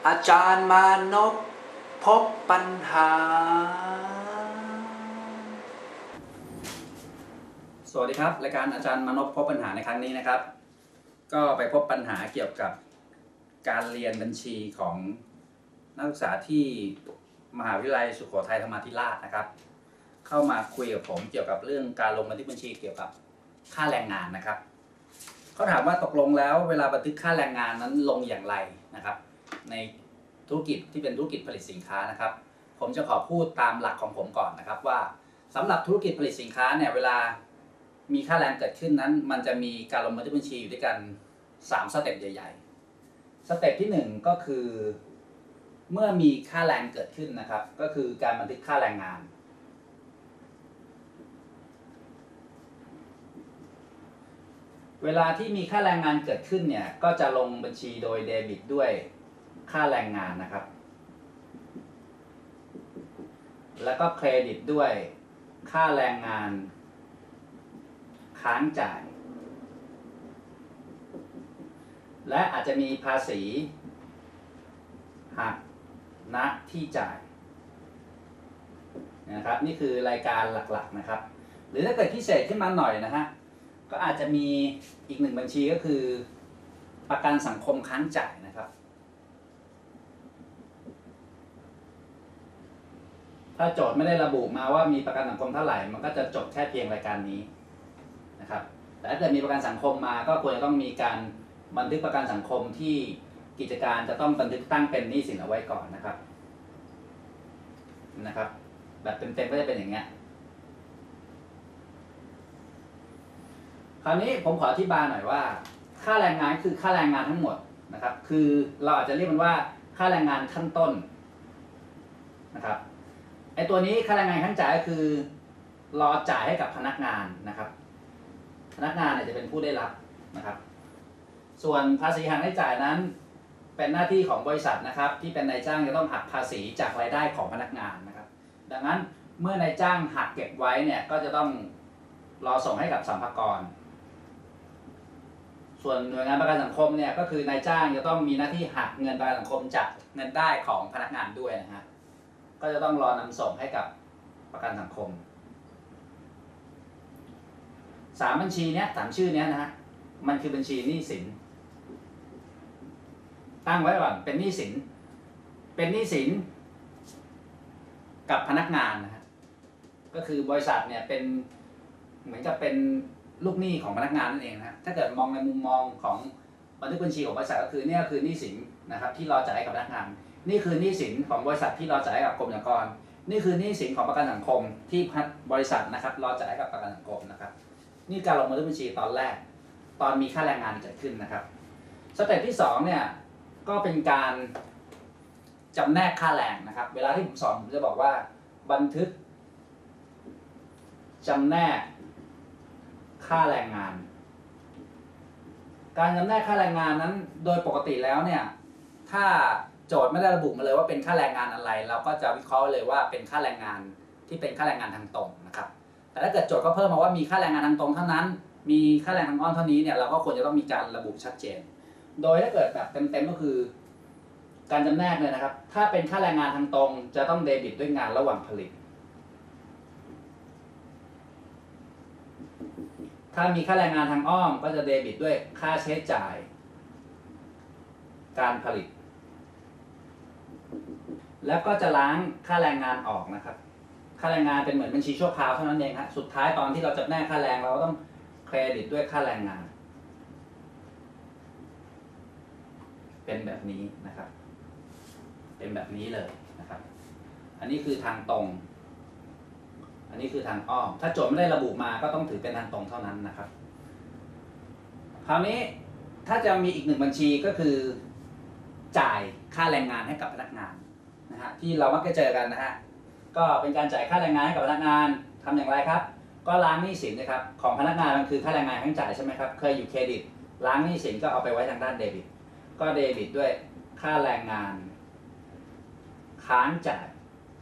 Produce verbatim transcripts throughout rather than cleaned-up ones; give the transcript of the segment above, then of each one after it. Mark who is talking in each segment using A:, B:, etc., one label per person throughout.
A: อาจารย์มานพพบปัญหาสวัสดีครับรายการอาจารย์มานพพบปัญหาในครั้งนี้นะครับก็ไปพบปัญหาเกี่ยวกับการเรียนบัญชีของนักศึกษาที่มหาวิทยาลัยสุโขทัยธรรมาธิราชนะครับเข้ามาคุยกับผมเกี่ยวกับเรื่องการลงบันทึกบัญชีเกี่ยวกับค่าแรงงานนะครับเขาถามว่าตกลงแล้วเวลาบันทึกค่าแรงงานนั้นลงอย่างไรนะครับในธุรกิจที่เป็นธุรกิจผลิตสินค้านะครับผมจะขอพูดตามหลักของผมก่อนนะครับว่าสำหรับธุรกิจผลิตสินค้าเนี่ยเวลามีค่าแรงเกิดขึ้นนั้นมันจะมีการลงบันทึกบัญชีอยู่ด้วยกันสามสเต็ปใหญ่ๆสเต็ปที่หนึ่งก็คือเมื่อมีค่าแรงเกิดขึ้นนะครับก็คือการบันทึกค่าแรงงานเวลาที่มีค่าแรงงานเกิดขึ้นเนี่ยก็จะลงบัญชีโดยเดบิตด้วยค่าแรงงานนะครับแล้วก็เครดิตด้วยค่าแรงงานค้างจ่ายและอาจจะมีภาษีหักณที่จ่ายนะครับนี่คือรายการหลักๆนะครับหรือถ้าเกิดพิเศษขึ้นมาหน่อยนะฮะก็อาจจะมีอีกหนึ่งบัญชีก็คือประกันสังคมค้างจ่ายนะครับถ้าโจทย์ไม่ได้ระบุมาว่ามีประกันสังคมเท่าไหร่มันก็จะจบแค่เพียงรายการนี้นะครับแต่ถ้าเกิดมีประกันสังคมมาก็ควรจะต้องมีการบันทึกประกันสังคมที่กิจการจะต้องบันทึกตั้งเป็นหนี้สินเอาไว้ก่อนนะครับนะครับแบบเต็มๆก็จะเป็นอย่างเงี้ยคราวนี้ผมขออธิบายหน่อยว่าค่าแรงงานคือค่าแรงงานทั้งหมดนะครับคือเราอาจจะเรียกมันว่าค่าแรงงานขั้นต้นนะครับไอตัวนี้ค่าแรงงานขั้นจ่ายก็คือรอจ่ายให้กับพนักงานนะครับพนักงานเนี่ยจะเป็นผู้ได้รับนะครับส่วนภาษีหักรายจ่ายนั้นเป็นหน้าที่ของบริษัทนะครับที่เป็นนายจ้างจะต้องหักภาษีจากรายได้ของพนักงานนะครับดังนั้นเมื่อนายจ้างหักเก็บไว้เนี่ยก็จะต้องรอส่งให้กับสรรพากรส่วนหน่วยงานประกันสังคมเนี่ยก็คือนายจ้างจะต้องมีหน้าที่หักเงินประกันสังคมจากเงินได้ของพนักงานด้วยนะฮะก็จะต้องรอนำส่งให้กับประกันสังคมสามบัญชีเนี้ยสามชื่อเนี้ยนะฮะมันคือบัญชีหนี้สินตั้งไว้ก่อนเป็นหนี้สินเป็นหนี้สินกับพนักงานนะฮะก็คือบริษัทเนี่ยเป็นเหมือนกับเป็นลูกหนี้ของพนักงานนั่นเองนะถ้าเกิดมองในมุมมองของบันทึกบัญชีของบริษัทก็คือนี่คือหนี้สินนะครับที่รอจ่ายให้กับพนักงานนี่คือหนี้สินของบริษัทที่รอจ่ายให้กับกรมสรรพากรนี่คือหนี้สินของประกันสังคมที่บริษัทนะครับรอจ่ายให้กับประกันสังคมนะครับนี่การลงบันทึกบัญชีตอนแรกตอนมีค่าแรงงานเกิดขึ้นนะครับสเต็ปที่สองเนี่ยก็เป็นการจำแนกค่าแรงนะครับเวลาที่ผมสอนผมจะบอกว่าบันทึกจำแนกค่าแรงงานการจำแนกค่าแรงงานนั้นโดยปกติแล้วเนี่ยถ้าโจทย์ไม่ได้ระบุมาเลยว่าเป็นค่าแรงงานอะไรเราก็จะวิเคราะห์เลยว่าเป็นค่าแรงงานที่เป็นค่าแรงงานทางตรงนะครับแต่ถ้าเกิดโจทย์ก็เพิ่มมาว่ามีค่าแรงงานทางตรงเท่านั้นมีค่าแรงทางอ้อมเท่านี้เนี่ยเราก็ควรจะต้องมีการระบุชัดเจนโดยถ้าเกิดแบบเต็มๆก็คือการจำแนกเลยนะครับถ้าเป็นค่าแรงงานทางตรงจะต้องเดบิตด้วยงานระหว่างผลิตถ้ามีค่าแรงงานทางอ้อมก็จะเดบิตด้วยค่าใช้จ่ายการผลิตแล้วก็จะล้างค่าแรงงานออกนะครับค่าแรงงานเป็นเหมือนบัญชีชั่วคราวเท่านั้นเองครับสุดท้ายตอนที่เราจำแนกค่าแรงเราต้องเครดิตด้วยค่าแรงงานเป็นแบบนี้นะครับเป็นแบบนี้เลยนะครับอันนี้คือทางตรงอันนี้คือทางอ้อมถ้าโจทย์ไม่ได้ระบุมาก็ต้องถือเป็นทางตรงเท่านั้นนะครับคราวนี้ถ้าจะมีอีกหนึ่งบัญชีก็คือจ่ายค่าแรงงานให้กับพนักงานนะฮะที่เรามักจะเจอกันนะฮะก็เป็นการจ่ายค่าแรงงานให้กับพนักงานทำอย่างไรครับก็ล้างหนี้สินนะครับของพนักงานมันคือค่าแรงงานค้างจ่ายใช่ไหมครับเคยอยู่เครดิตล้างหนี้สินก็เอาไปไว้ทางด้านเดบิตก็เดบิตด้วยค่าแรงงานค้างจ่าย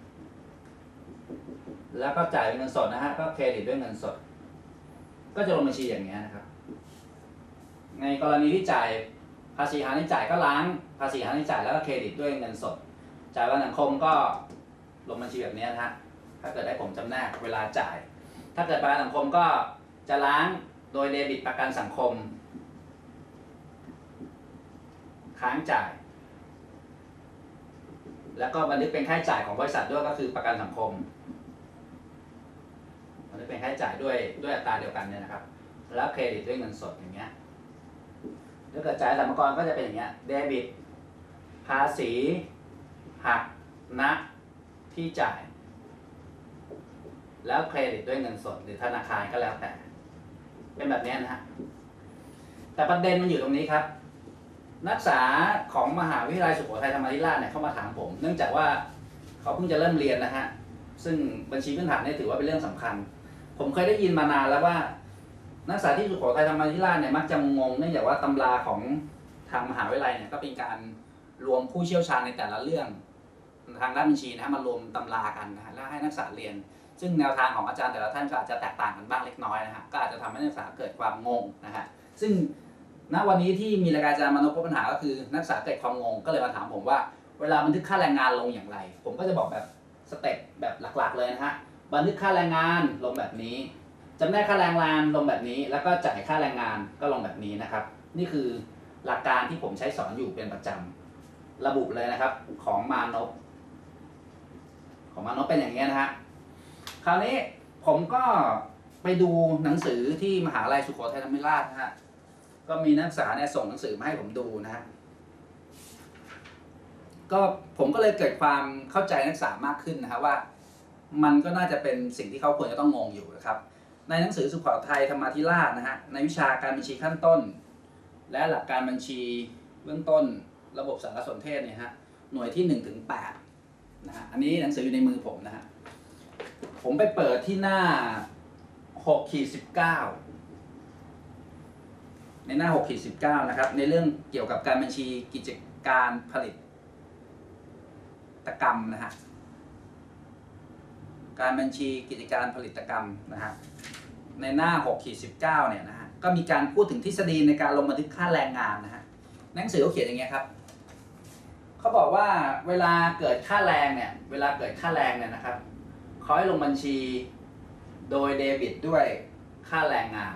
A: แล้วก็จ่ายเป็นเงินสดนะฮะก็เครดิตด้วยเงินสดก็จะลงบัญชีอย่างเงี้ยนะครับในกรณีที่จ่ายภาษีหาริจ่ายก็ล้างภาษีหาริจ่ายแล้วก็เครดิตด้วยเงินสดจ่ายประกันสังคมก็ลงบัญชีแบบนี้นะฮะถ้าเกิดได้ผมจำแนกเวลาจ่ายถ้าเกิดประกันสังคมก็จะล้างโดยเดบิตประกันสังคมค้างจ่ายแล้วก็บันทึกเป็นค่าใช้จ่ายของบริษัทด้วยก็คือประกันสังคมบันทึกเป็นค่าใช้จ่ายด้วยด้วยอัตราเดียวกันเนี่ยนะครับแล้วเครดิตด้วยเงินสดอย่างเงี้ยถ้าเกิดจ่ายสรรพากรก็จะเป็นอย่างเงี้ยเดบิตภาษีหักณที่จ่ายแล้วเครดิตด้วยเงินสดหรือธนาคารก็แล้วแต่เป็นแบบนี้นะฮะแต่ประเด็นมันอยู่ตรงนี้ครับนักศึกษาของมหาวิทยาลัยสุโขทัยธรรมาธิราชเนี่ยเข้ามาถามผมเนื่องจากว่าเขาเพิ่งจะเริ่มเรียนนะฮะซึ่งบัญชีพื้นฐานเนี่ยถือว่าเป็นเรื่องสำคัญผมเคยได้ยินมานานแล้วว่านักศึกษาที่สุโขทัยธรรมาธิราชเนี่ยมักจะงงเนื่องจากว่าตำราของทางมหาวิทยาลัยเนี่ยก็เป็นการรวมผู้เชี่ยวชาญในแต่ละเรื่องทางด้านบัญชีนะฮะมารวมตำรากันนะฮะแล้วให้นักศึกษาเรียนซึ่งแนวทางของอาจารย์แต่ละท่านก็อาจจะแตกต่างกันบ้างเล็กน้อยนะฮะก็อาจจะทำให้นักศึกษาเกิดความงงนะฮะซึ่งณวันนี้ที่มีรายการอาจารย์มานพพบปัญหาก็คือนักศึกษาเกิดความงงก็เลยมาถามผมว่าเวลาบันทึกค่าแรงงานลงอย่างไรผมก็จะบอกแบบสเต็ปแบบหลักๆเลยนะฮะบันทึกค่าแรงงานลงแบบนี้จำแนกค่าแรงงานลงแบบนี้แล้วก็จ่ายค่าแรงงานก็ลงแบบนี้นะครับนี่คือหลักการที่ผมใช้สอนอยู่เป็นประจำระบุเลยนะครับของมานพของมานพเป็นอย่างนี้นะฮะคราวนี้ผมก็ไปดูหนังสือที่มหาวิทยาลัยสุโขทัยธรรมาธิราชนะฮะก็มีนักศึกษาเนี่ยส่งหนังสือมาให้ผมดูนะฮะก็ผมก็เลยเกิดความเข้าใจนักศึกษามากขึ้นนะฮะว่ามันก็น่าจะเป็นสิ่งที่เขาควรจะต้องงงอยู่นะครับในหนังสือสุโขทัยธรรมาธิราชนะฮะในวิชาการบัญชีขั้นต้นและหลักการบัญชีเบื้องต้นระบบสารสนเทศเนี่ยฮะหน่วยที่หนึ่งถึงแปดนะฮะอันนี้หนังสืออยู่ในมือผมนะฮะผมไปเปิดที่หน้าหกขีดสิบเก้าในหน้าหกขีดสิบเก้านะครับในเรื่องเกี่ยวกับการบัญชีกิจการผลิตกรรมนะฮะการบัญชีกิจการผลิตกรรมนะฮะในหน้าหกขีดสิบเก้าเนี่ยนะฮะก็มีการพูดถึงทฤษฎีในการลงบันทึกค่าแรงงานนะฮะหนังสือเขาเขียนอย่างเงี้ยครับเขาบอกว่าเวลาเกิดค่าแรงเนี่ยเวลาเกิดค่าแรงเนี่ยนะครับเขาให้ลงบัญชีโดยเดบิตด้วยค่าแรงงาน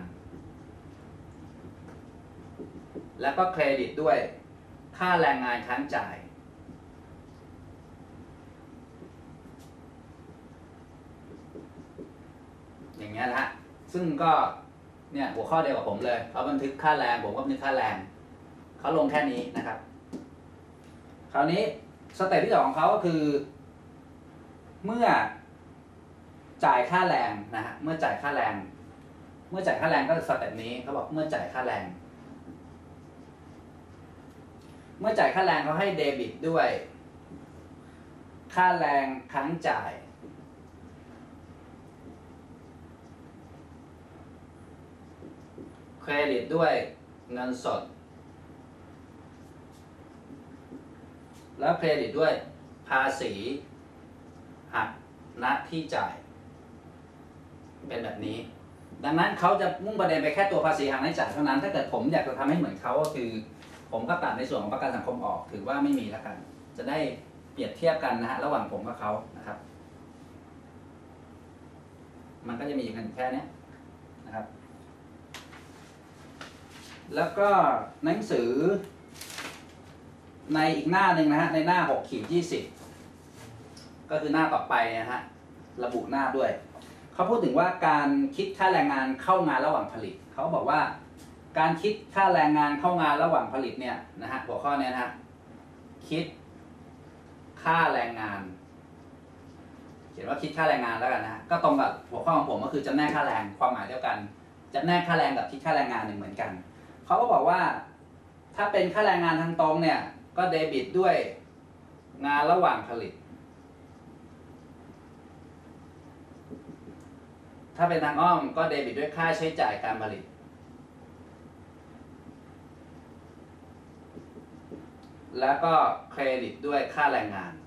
A: แล้วก็เครดิตด้วยค่าแรงงานค้างจ่ายอย่างเงี้ยนะฮะซึ่งก็เนี่ยหัวข้อเดียวกับผมเลยเขาบันทึกค่าแรงผมก็บันทึกค่าแรงเขาลงแค่นี้นะครับคราวนี้สเต็ปที่สองของเขาก็คือเมื่อจ่ายค่าแรงนะฮะเมื่อจ่ายค่าแรงเมื่อจ่ายค่าแรงก็สเต็ปนี้เขาบอกเมื่อจ่ายค่าแรงเมื่อจ่ายค่าแรงเขาให้เดบิตด้วยค่าแรงค้างจ่ายเครดิตด้วยเงินสดแล้วเครดิตด้วยภาษีหักณที่จ่ายเป็นแบบนี้ดังนั้นเขาจะมุ่งประเด็นไปแค่ตัวภาษีหักณที่จ่ายเท่านั้นถ้าเกิดผมอยากจะทำให้เหมือนเขาก็คือผมก็ตัดในส่วนของประกันสังคมออกถือว่าไม่มีแล้วกันจะได้เปรียบเทียบกันนะฮะระหว่างผมกับเขานะครับมันก็จะมีกันแค่นี้นะครับแล้วก็หนังสือในอีกหน้าหนึ่งนะฮะในหน้าหกขีดยี่สิบก็คือหน้าต่อไปนะฮะระบุหน้าด้วยเขาพูดถึงว่าการคิดค่าแรงงานเข้างานระหว่างผลิตเขาบอกว่าการคิดค่าแรงงานเข้างานระหว่างผลิตเนี่ยนะฮะหัวข้อนี้นะฮะคิดค่าแรงงานเขียนว่าคิดค่าแรงงานแล้วกันนะฮะก็ตรงกับหัวข้อของผมก็คือจำแนกค่าแรงความหมายเดียวกันจำแนกค่าแรงกับคิดค่าแรงงานหนึ่งเหมือนกันเขาก็บอกว่าถ้าเป็นค่าแรงงานทางตรงเนี่ยก็เดบิตด้วยงานระหว่างผลิตถ้าเป็นทางอ้อมก็เดบิตด้วยค่าใช้จ่ายการผลิตแล้วก็เครดิตด้วยค่าแรงงาน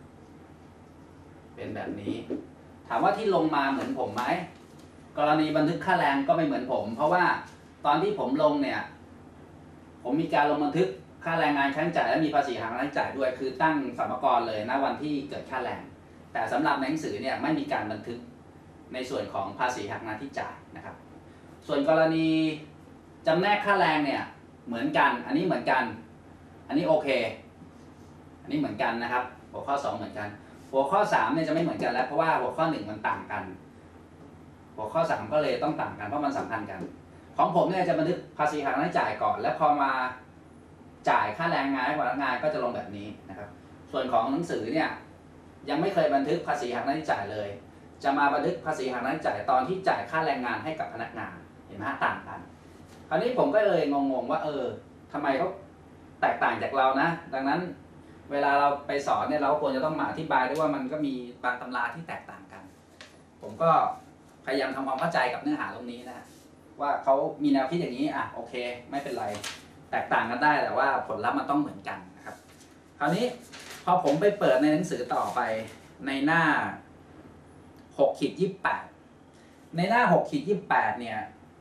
A: เป็นแบบนี้ถามว่าที่ลงมาเหมือนผมไหมกรณีบันทึกค่าแรงก็ไม่เหมือนผมเพราะว่าตอนที่ผมลงเนี่ยผมมีการลงบันทึกค่าแรงงานค้างจ่ายและมีภาษีหักค้างจ่ายด้วยคือตั้งสรรพากรเลยณวันที่เกิดค่าแรงแต่สำหรับในหนังสือเนี่ยไม่มีการบันทึกในส่วนของภาษีหักหน้าที่จ่ายนะครับส่วนกรณีจำแนกค่าแรงเนี่ยเหมือนกันอันนี้เหมือนกันอันนี้โอเคอันนี้เหมือนกันนะครับหัวข้อสองเหมือนกันหัวข้อสามเนี่ยจะไม่เหมือนกันแล้วเพราะว่าหัวข้อหนึ่งมันต่างกันหัวข้อสามก็เลยต้องต่างกันเพราะมันสัมพันธ์กันของผมเนี่ยจะบันทึกภาษีหักหน้าที่จ่ายก่อนแล้วพอมาจ่ายค่าแรงงานให้พนักงานก็จะลงแบบนี้นะครับส่วนของหนังสือเนี่ยยังไม่เคยบันทึกภาษีหักหน้าที่จ่ายเลยจะมาบันทึกภาษีหักหน้าที่จ่ายตอนที่จ่ายค่าแรงงานให้กับพนักงานเห็นไหมต่างกันคราวนี้ผมก็เลยงงๆว่าเออทำไมเขาแตกต่างจากเรานะดังนั้นเวลาเราไปสอนเนี่ยเราควรจะต้องมาอธิบายด้วยว่ามันก็มีบางตำราที่แตกต่างกันผมก็พยายามทำความเข้าใจกับเนื้อหาตรงนี้นะว่าเขามีแนวคิดอย่างนี้อ่ะโอเคไม่เป็นไรแตกต่างกันได้แต่ว่าผลลัพธ์มันต้องเหมือนกันนะครับคราวนี้พอผมไปเปิดในหนังสือต่อไปในหน้าหกขีดยี่สิบแปดในหน้าหกขีดยี่สิบแปดเนี่ย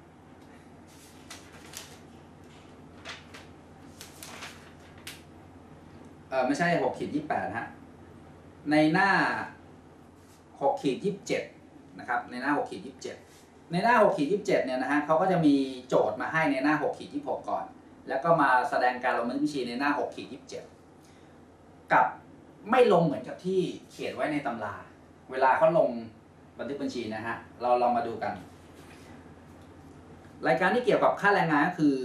A: เออไม่ใช่หกขีดยี่สิบแปดฮะในหน้าหกขีดยี่สิบเจ็ดนะครับในหน้าหกขีดยี่สิบเจ็ดในหน้าหกขีดยี่สิบเจ็ดเนี่ยนะฮะเขาก็จะมีโจทย์มาให้ในหน้าหกขีดยี่สิบหกก่อนแล้วก็มาแสดงการลงบันทึกบัญชีในหน้าหกขีดยี่สิบเจ็ดกับไม่ลงเหมือนกับที่เขียนไว้ในตำราเวลาเขาลงบันทึกบัญชีนะฮะเราลองมาดูกันรายการที่เกี่ยวกับค่าแรงงานก็คือ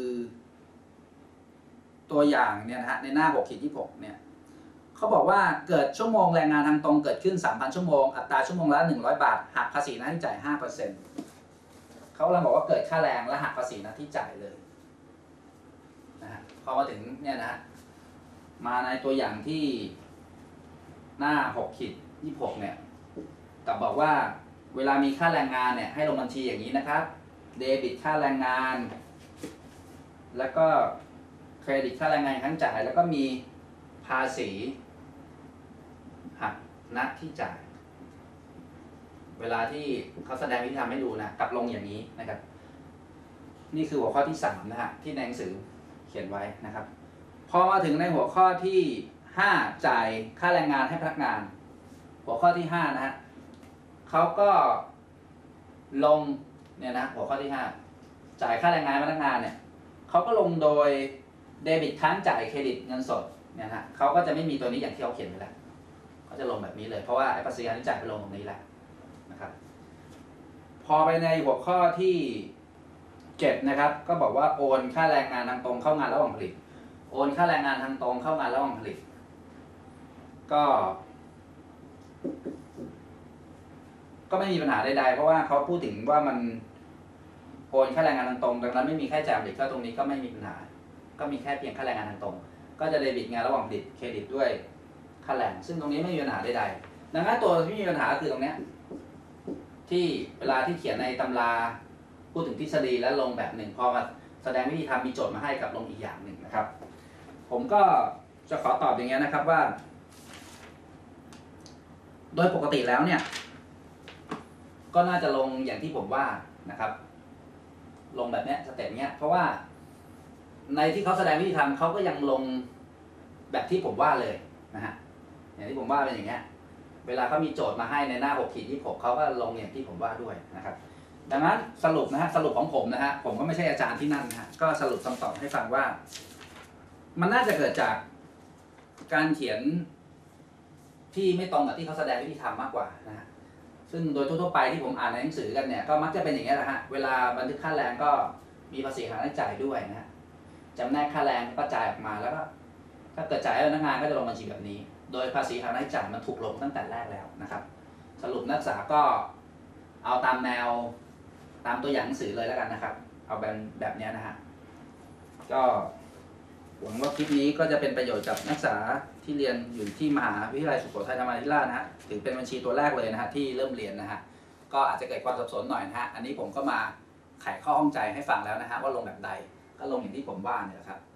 A: ตัวอย่างเนี่ยนะฮะในหน้าหกขีดยี่สิบหกเนี่ยเขาบอกว่าเกิดชั่วโมงแรงงานทางตรงเกิดขึ้น สามพัน ชั่วโมงอัตราชั่วโมงละหนึ่งร้อยบาทหักภาษีหน้าที่จ่าย ห้าเปอร์เซ็นต์ เขากำลังบอกว่าเกิดค่าแรงและหักภาษีหน้าที่จ่ายเลยนะฮะพอมาถึงเนี่ยนะฮะมาในตัวอย่างที่หน้าหกขีดยี่สิบหกเนี่ยกับบอกว่าเวลามีค่าแรงงานเนี่ยให้ลงบัญชีอย่างนี้นะครับเดบิตค่าแรงงานแล้วก็เครดิตค่าแรงงานค้างจ่ายแล้วก็มีภาษีหักหน้าที่จ่ายเวลาที่เขาแสดงวิธีทำให้ดูนะกับลงอย่างนี้นะครับนี่คือหัวข้อที่สามนะฮะที่ในหนังสือเขียนไว้นะครับพอมาถึงในหัวข้อที่ห้าจ่ายค่าแรงงานให้พนักงานหัวข้อที่ห้านะฮะเขาก็ลงเนี่ยนะหัวข้อที่ห้าจ่ายค่าแรงงานพนักงานเนี่ยเขาก็ลงโดยเดบิตค้างจ่ายเครดิตเงินสดเนี่ยนะเขาก็จะไม่มีตัวนี้อย่างที่เขาเขียนไว้แล้วเขาจะลงแบบนี้เลยเพราะว่าไอ้ภาษีที่จ่ายไปลงตรงนี้แหละนะครับพอไปในหัวข้อที่เจ็ดนะครับก็บอกว่าโอนค่าแรงงานทางตรงเข้างานระหว่างผลิตโอนค่าแรงงานทางตรงเข้างานระหว่างผลิตก็ก็ไม่มีปัญหาใดๆเพราะว่าเขาพูดถึงว่ามันโอนค่าแรงงานทางตรงดังนั้นไม่มีค่าใช้จ่ายผลิตก็ตรงนี้ก็ไม่มีปัญหาก็มีแค่เพียงค่าแรงงานทางตรงก็จะเดบิตงานระหว่างผลิตเครดิตด้วยค่าแรงซึ่งตรงนี้ไม่มีปัญหาใดๆดังนั้นตัวที่มีปัญหาคือตรงนี้ที่เวลาที่เขียนในตำราพูดถึงทฤษฎีและลงแบบหนึ่งพอมาแสดงวิธีทำมีโจทย์มาให้กับลงอีกอย่างหนึ่งนะครับผมก็จะขอตอบอย่างนี้นะครับว่าโดยปกติแล้วเนี่ยก็น่าจะลงอย่างที่ผมว่านะครับลงแบบนี้สเต็ปเนี้ยเพราะว่าในที่เขาแสดงวิธีทำเขาก็ยังลงแบบที่ผมว่าเลยนะฮะอย่างที่ผมว่าเป็นอย่างเงี้ยเวลาเขามีโจทย์มาให้ในหน้าหกขีดยี่สิบหกเขาก็ลงอย่างที่ผมว่าด้วยนะครับดังนั้นสรุปนะฮะสรุปของผมนะฮะผมก็ไม่ใช่อาจารย์ที่นั่นนะฮะก็สรุปคำตอบให้ฟังว่ามันน่าจะเกิดจากการเขียนที่ไม่ตรงกับที่เขาแสดงวิธีทำมากกว่านะฮะซึ่งโดยทั่วๆไปที่ผมอ่านในหนังสือกันเนี่ยก็มักจะเป็นอย่างนี้แหละฮะเวลาบันทึกค่าแรงก็มีภาษีหักหน้าที่จ่ายด้วยนะฮะจำแนกค่าแรงก็จ่ายออกมาแล้วก็ถ้าเกิดจ่ายให้พนักงานก็จะลงบัญชีแบบนี้โดยภาษีหักหน้าที่จ่ายมันถูกลงตั้งแต่แรกแล้วนะครับสรุปนักศึกษาก็เอาตามแนวตามตัวอย่างหนังสือเลยแล้วกันนะครับเอาแบบแบบนี้นะฮะก็หวังว่าคลิปนี้ก็จะเป็นประโยชน์กับนักศึกษาที่เรียนอยู่ที่มหาวิทยาลัยสุโขทัยธรรมาธิราชนะฮะถือเป็นบัญชีตัวแรกเลยนะฮะที่เริ่มเรียนนะฮะก็อาจจะเกิดความสับสนหน่อยนะฮะอันนี้ผมก็มาไขข้อข้องใจให้ฟังแล้วนะฮะว่าลงแบบใดก็ลงอย่างที่ผมว่าเนี่ยแหละครับ